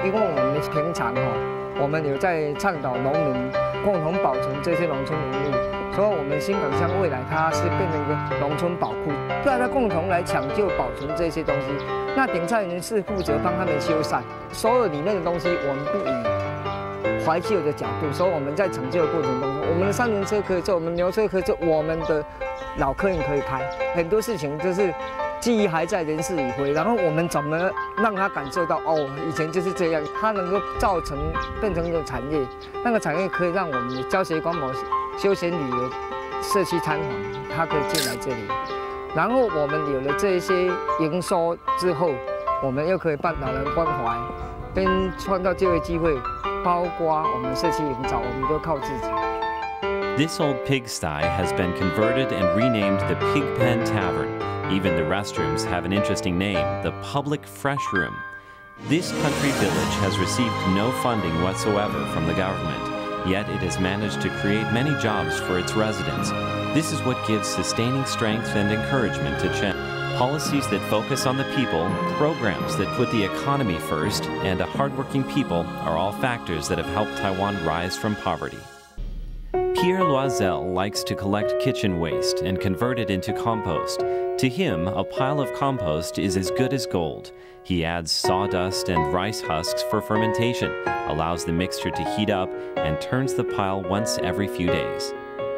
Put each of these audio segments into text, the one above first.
因为我们平常我们有在倡导农民共同保存这些农村文物，所以我们新港乡未来它是变成一个农村宝库，大家共同来抢救保存这些东西。那顶菜人是负责帮他们修缮，所有里面的东西我们不以怀旧的角度，所以我们在抢救的过程当中，我们的三轮车可以坐，我们牛车可以坐，我们的老客人可以开，很多事情就是记忆还在，人事已非。然后我们怎么让他感受到哦，以前就是这样，它能够变成一个产业，那个产业可以让我们的教学观摩、休闲旅游、社区参访，它可以进来这里。然后我们有了这些营收之后，我们又可以办老人关怀，跟创造就业机会，包括我们社区营造，我们都靠自己。 This old pigsty has been converted and renamed the Pigpen Tavern. Even the restrooms have an interesting name, the Public Fresh Room. This country village has received no funding whatsoever from the government, yet it has managed to create many jobs for its residents. This is what gives sustaining strength and encouragement to Chen. Policies that focus on the people, programs that put the economy first, and a hardworking people are all factors that have helped Taiwan rise from poverty. Pierre Loisel likes to collect kitchen waste and convert it into compost. To him, a pile of compost is as good as gold. He adds sawdust and rice husks for fermentation, allows the mixture to heat up, and turns the pile once every few days.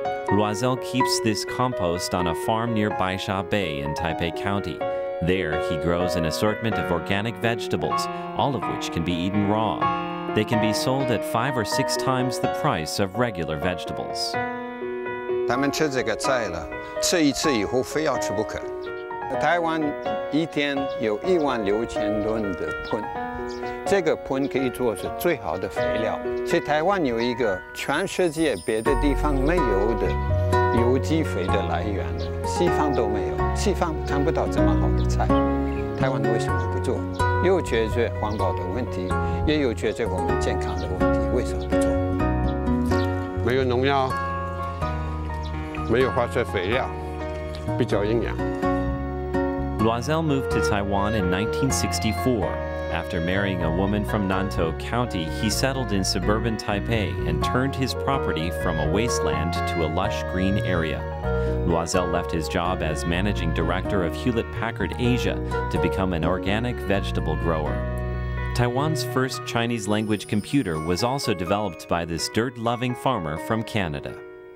Loisel keeps this compost on a farm near Baisha Bay in Taipei County. There, he grows an assortment of organic vegetables, all of which can be eaten raw. They can be sold at 5 or 6 times the price of regular vegetables. 他们吃这个菜了，吃一次以后非要吃不可。台湾一天有16000吨的硼，这个硼可以做是最好的肥料。所以台湾有一个全世界别的地方没有的有机肥的来源，西方都没有，西方看不到这么好的菜，台湾为什么不做？又解决环保的问题，也有解决我们健康的问题，为什么不做？没有农药。 没有化学肥料，比较营养。 Loisel moved to Taiwan in 1964. After marrying a woman from Nantou County, he settled in suburban Taipei and turned his property from a wasteland to a lush green area. Loisel left his job as managing director of Hewlett-Packard Asia to become an organic vegetable grower. Taiwan's first Chinese-language computer was also developed by this dirt-loving farmer from Canada.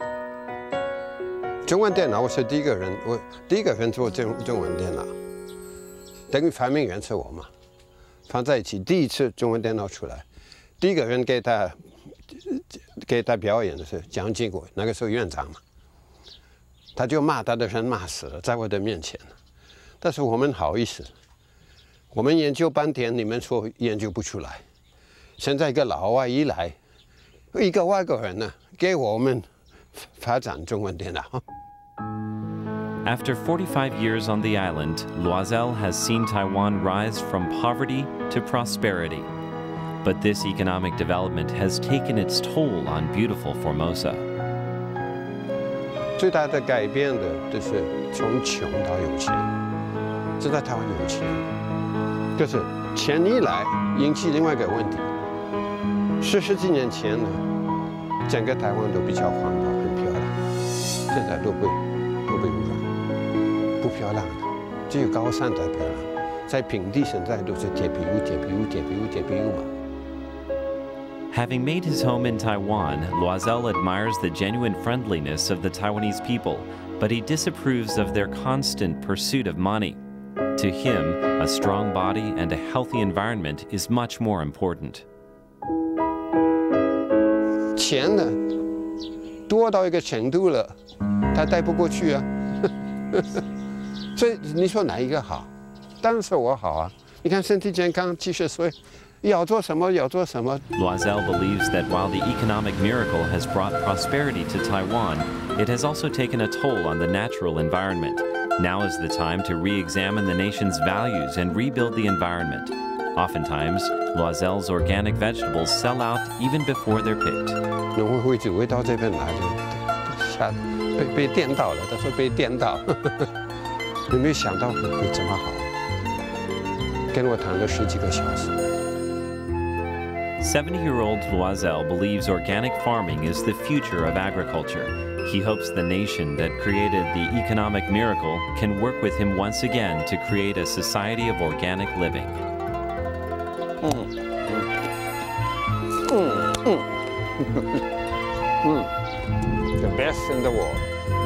中文电脑，我是第一个人，我第一个人做中文电脑，等于发明人是我嘛，放在一起，第一次中文电脑出来，第一个人给他表演的是蒋经国，那个时候院长嘛，他就骂他的人骂死了，在我的面前，但是我们好意思，我们研究半天，你们说研究不出来，现在一个老外一来，一个外国人呢，给我们发展中文电脑。 After 45 years on the island, Loisel has seen Taiwan rise from poverty to prosperity. But this economic development has taken its toll on beautiful Formosa. 最大的改变的就是从穷到有钱。现在台湾有钱，可是钱一来引起另外一个问题。40几年前呢，整个台湾都比较环保，很漂亮，现在都被污染。 不漂亮的，只有高山才漂亮，在平地现在都是铁皮屋嘛。 Having made his home in Taiwan, Loisel admires the genuine friendliness of the Taiwanese people, but he disapproves of their constant pursuit of money. To him, a strong body and a healthy environment is much more important. 钱呢，多到一个程度了，他带不过去啊。所以你说哪一个好？当然是我好啊！你看身体健康，70岁，要做什么要做什么。 Loisel believes that while the economic miracle has brought prosperity to Taiwan, it has also taken a toll on the natural environment. Now is the time to re-examine the nation's values and rebuild the environment. Oftentimes, Loisel's organic vegetables sell out even before they're picked. 农委会只会到这边来，被颠倒了。他说被颠倒。有没有想到会这么好？跟我谈了10几个小时。 70-year-old Loisel believes organic farming is the future of agriculture. He hopes the nation that created the economic miracle can work with him once again to create a society of organic living. The best in the world.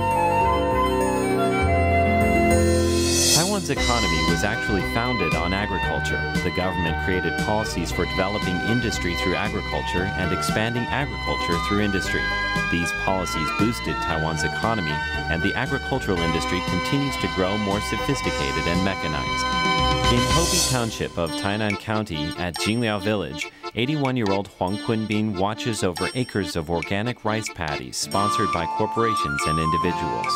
Taiwan's economy was actually founded on agriculture. The government created policies for developing industry through agriculture and expanding agriculture through industry. These policies boosted Taiwan's economy, and the agricultural industry continues to grow more sophisticated and mechanized. In Hobi Township of Tainan County at Jingliao Village, 81-year-old Huang Kunbin watches over acres of organic rice paddies sponsored by corporations and individuals.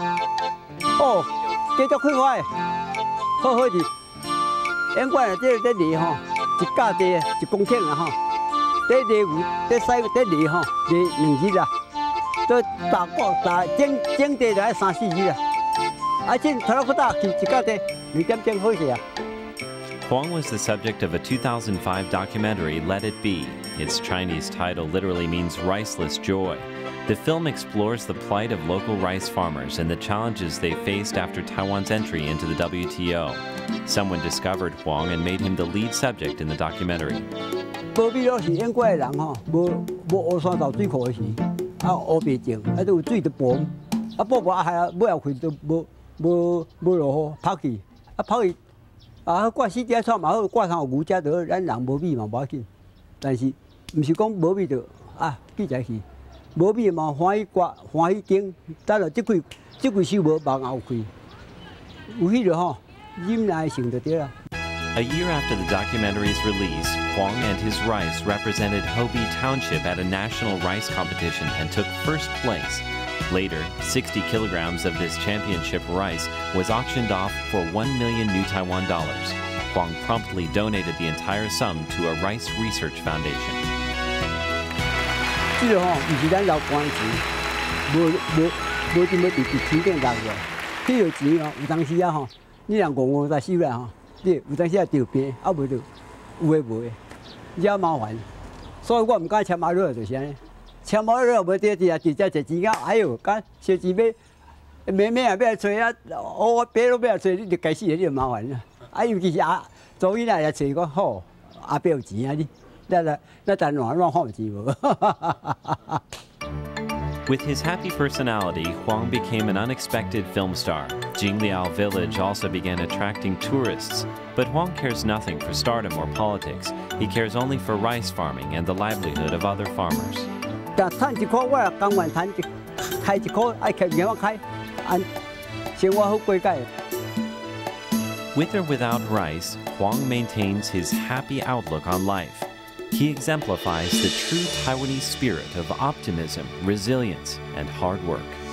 Oh, 繼續開花，好好啲。應該係這犁吼，一架地1公頃啦吼，這犁有這細這犁吼，犁2日啦，這大整地就係3、4日啦。啊，真睇到好大，一架地2點鐘開始啊。 Huang was the subject of a 2005 documentary, Let It Be. Its Chinese title literally means riceless joy. The film explores the plight of local rice farmers and the challenges they faced after Taiwan's entry into the WTO. Someone discovered Huang and made him the lead subject in the documentary. 保庇了是英國的人吼，無烏山豆水庫的時，啊烏白種，啊都有水就補，啊補啊係啊尾後佢都無落雨拋去，啊拋去啊掛死隻草嘛好，掛上牛隻就咱人無米嘛無要緊，但是唔是講無米就啊記在去。 無米嘛，歡喜刮，歡喜經，等落即幾收無網後開，有迄個吼，忍耐性就對啦。 A year after the documentary's release, Huang and his rice represented Hobi Township at a national rice competition and took first place. Later, 60 kilograms of this championship rice was auctioned off for 1 million new Taiwan dollars. Huang promptly donated the entire sum to a rice research foundation. 這個吼，唔是咱老官錢，無點要直錢頂落去。迄個錢哦，有當時啊吼，你若5在收啦吼，你有當時啊掉病，啊無就有誒無誒，也麻煩。所以我唔敢簽馬路就是安尼，簽馬路無得啲啊，直接就錢啊，哎呦，干小錢要妹啊要找啊，我別都要找，你就該死你就麻煩啦。啊，尤其是啊，做伊來找個好，阿伯有錢啊你。 With his happy personality, Huang became an unexpected film star. Jingliao Village also began attracting tourists. But Huang cares nothing for stardom or politics. He cares only for rice farming and the livelihood of other farmers. With or without rice, Huang maintains his happy outlook on life. He exemplifies the true Taiwanese spirit of optimism, resilience, and hard work.